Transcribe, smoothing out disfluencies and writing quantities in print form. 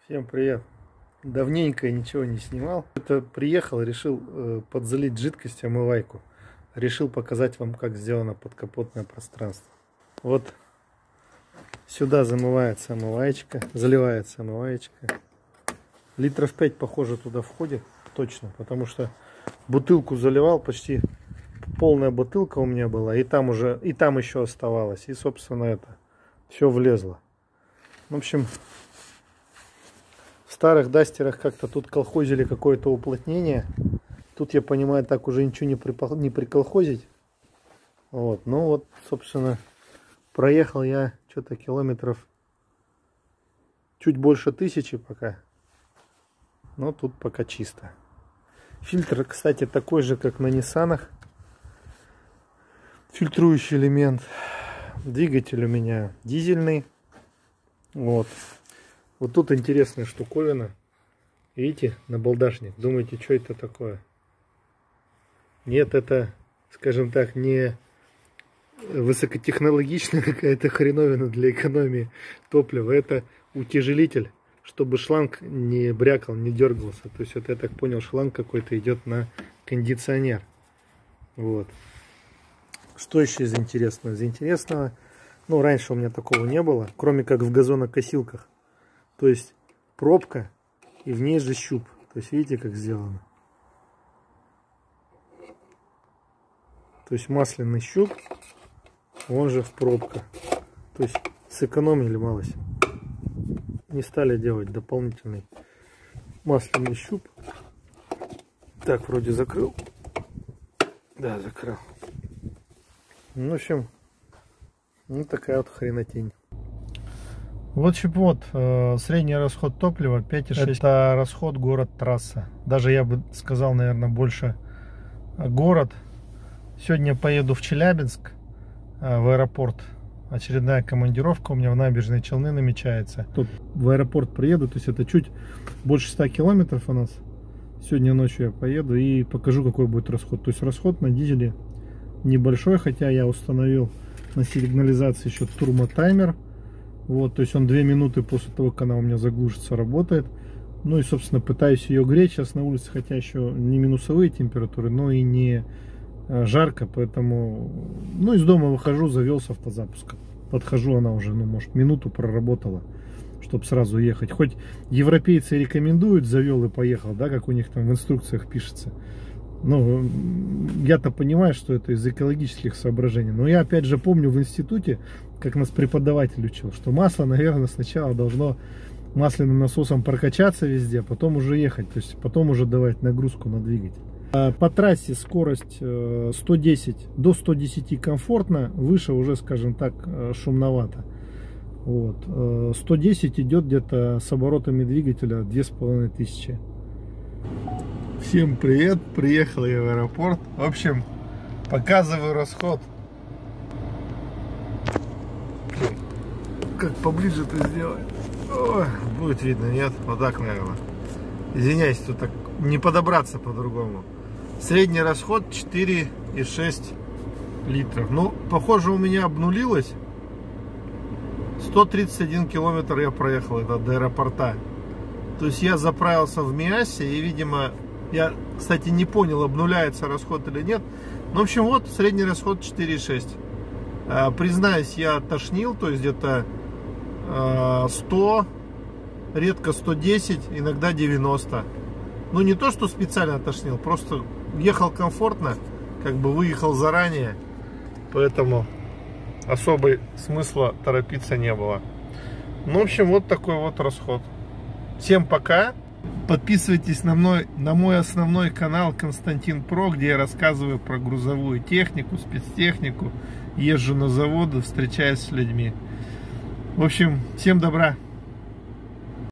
Всем привет! Давненько я ничего не снимал. Это приехал, решил подзалить жидкость омывайку. Решил показать вам, как сделано подкапотное пространство. Вот сюда замывается омываечка, заливается омываечка. Литров 5, похоже, туда входит точно, потому что бутылку заливал, почти полная бутылка у меня была, и там еще оставалось, и собственно это все влезло. В общем, в старых дастерах как-то тут колхозили какое-то уплотнение. Тут, я понимаю, так уже ничего не приколхозить. Вот. Ну вот, собственно, проехал я что-то километров чуть больше 1000 пока. Но тут пока чисто. Фильтр, кстати, такой же, как на Ниссанах. Фильтрующий элемент. Двигатель у меня дизельный. Вот. Вот тут интересная штуковина. Видите, набалдашник. Думаете, что это такое? Нет, это, скажем так, не высокотехнологичная какая-то хреновина для экономии топлива. Это утяжелитель, чтобы шланг не брякал, не дергался. То есть это, я так понял, шланг какой-то идет на кондиционер. Вот. Что еще из интересного? Из интересного, ну, раньше у меня такого не было, кроме как в газонокосилках. То есть пробка и в ней же щуп. То есть видите, как сделано. То есть масляный щуп, он же в пробка. То есть сэкономили малость. Не стали делать дополнительный масляный щуп. Так, вроде закрыл. Да, закрыл. Ну, в общем, ну такая вот хренотень. В общем, вот, средний расход топлива 5,6. Это расход город-трасса. Даже я бы сказал, наверное, больше город. Сегодня поеду в Челябинск, в аэропорт. Очередная командировка у меня в Набережные Челны намечается. Тут в аэропорт приеду, то есть это чуть больше 100 километров у нас. Сегодня ночью я поеду и покажу, какой будет расход. То есть расход на дизеле небольшой, хотя я установил на сигнализации еще турмотаймер. Вот, то есть он 2 минуты после того, как она у меня заглушится, работает. Ну и, собственно, пытаюсь ее греть сейчас на улице, хотя еще не минусовые температуры, но и не жарко, поэтому, ну, из дома выхожу, завел с автозапуска. Подхожу, она уже, ну, может, минуту проработала, чтобы сразу ехать. Хоть европейцы рекомендуют, завел и поехал, да, как у них там в инструкциях пишется. Ну, я-то понимаю, что это из экологических соображений. Но я, опять же, помню в институте, как нас преподаватель учил, что масло, наверное, сначала должно масляным насосом прокачаться везде, а потом уже ехать. То есть потом уже давать нагрузку на двигатель. По трассе скорость 110 до 110 комфортно, выше уже, скажем так, шумновато. Вот. 110 идет где-то с оборотами двигателя 2500. Всем привет, приехал я в аэропорт. В общем, показываю расход. Как поближе это сделать? Ой, будет видно, нет? Вот так, наверное. Извиняюсь, тут так не подобраться по-другому. Средний расход 4,6 литров. Ну, похоже, у меня обнулилось. 131 километр я проехал это до аэропорта. То есть я заправился в Миассе и, видимо, я, кстати, не понял, обнуляется расход или нет. Ну, в общем, вот средний расход 4,6. Признаюсь, я тошнил, то есть где-то 100, редко 110, иногда 90. Ну, не то, что специально тошнил, просто ехал комфортно, как бы выехал заранее, поэтому особой смысла торопиться не было. Ну, в общем, вот такой вот расход. Всем пока! Подписывайтесь на мой основной канал Константин Про, где я рассказываю про грузовую технику, спецтехнику, езжу на заводы, встречаюсь с людьми. В общем, всем добра!